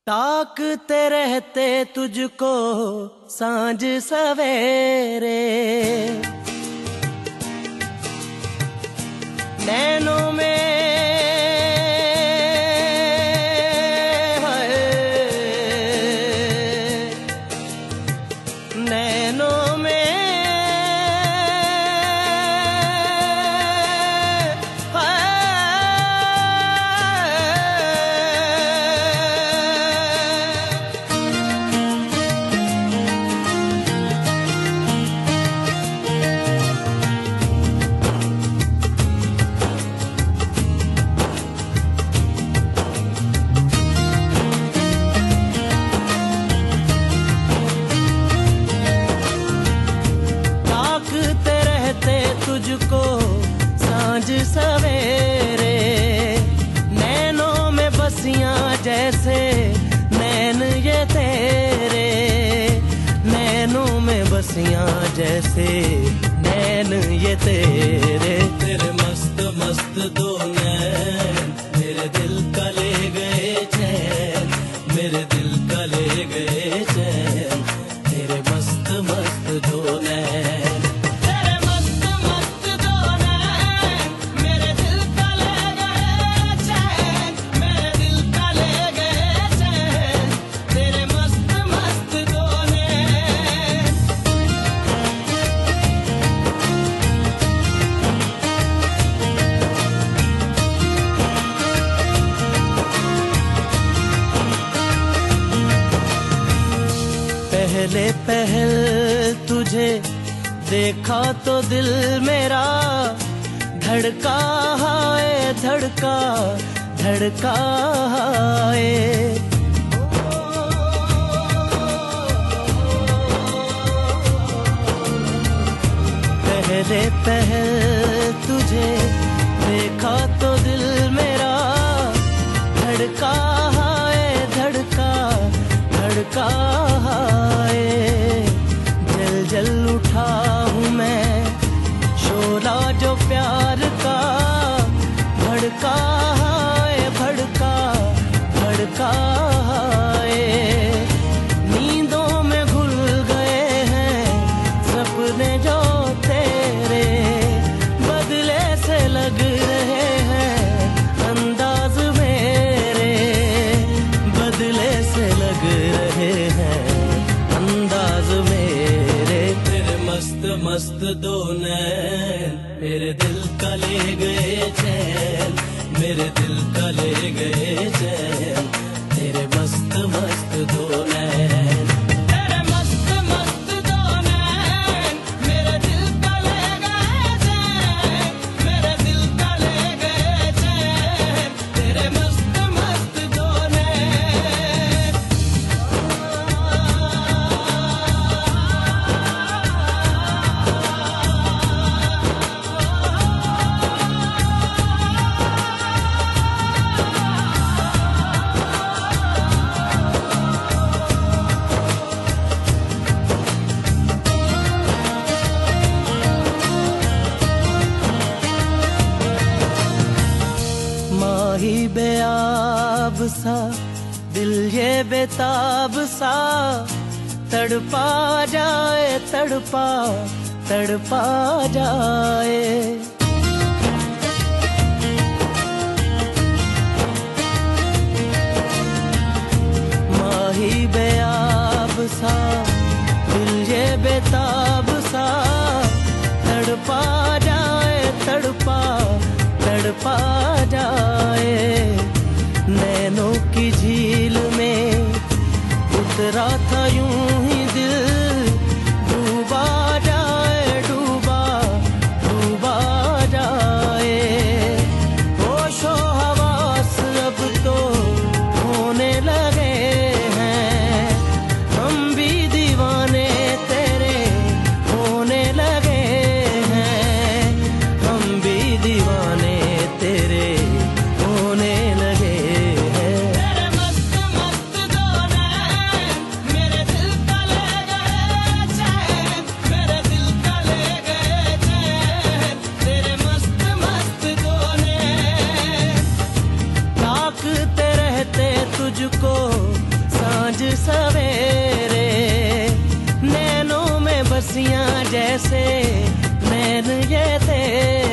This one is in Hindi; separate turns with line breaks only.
ताकते रहते तुझको सांझ सवेरे, नैनों में नैनों में तुझको सांझ सवेरे, नैनों में बसियां जैसे नैन ये तेरे, नैनों में बसियां जैसे नैन ये तेरे। तेरे मस्त मस्त दो नैन मेरे दिल का ले गए चैन, मेरे दिल का ले गए चैन, तेरे मस्त मस्त दो नैन। पहले पहल तुझे देखा तो दिल मेरा धड़का है, धड़का धड़का है। पहले पहल तुझे देखा तो दिल मेरा धड़का है, धड़का धड़का है। जल जल उठा हूँ मैं शोला जो प्यार का, भड़का है, भड़का भड़का है। नींदों में घुल गए हैं सपने जो तेरे, बदले से लग रहे हैं अंदाज मेरे, बदले से लग रहे हैं अंदाज मेरे। तेरे मस्त मस्त दो नैन मेरे दिल का ले गए चैन, मेरे दिल का ले गए चैन, तेरे मस्त मस्त दो नैन। तेरे मस्त मस्त दो नैन मेरे दिल का ले गए चैन, मेरे दिल का ले गए चैन, तेरे मस्त मस्त दो नैन। माही बेआब सा दिल ये बेताब सा, तड़पा जाए तड़पा तड़पा जाए। माही बेआब सा दिल ये बेताब सा, तड़पा जाए तड़पा तड़पा जाए। नैनों की झील में उतरा था यूं ही दिल, डूबा जाए डूबा डूबा जाए। होशो हवास अब तो होने लगे हैं, हम भी दीवाने तेरे होने लगे हैं, हम भी दीवाने तेरे होने लगे हैं। तेरे मस्त मस्त दो नैन मेरे दिल सांझ सवेरे, नैनों में बसियां जैसे नैन ये तेरे।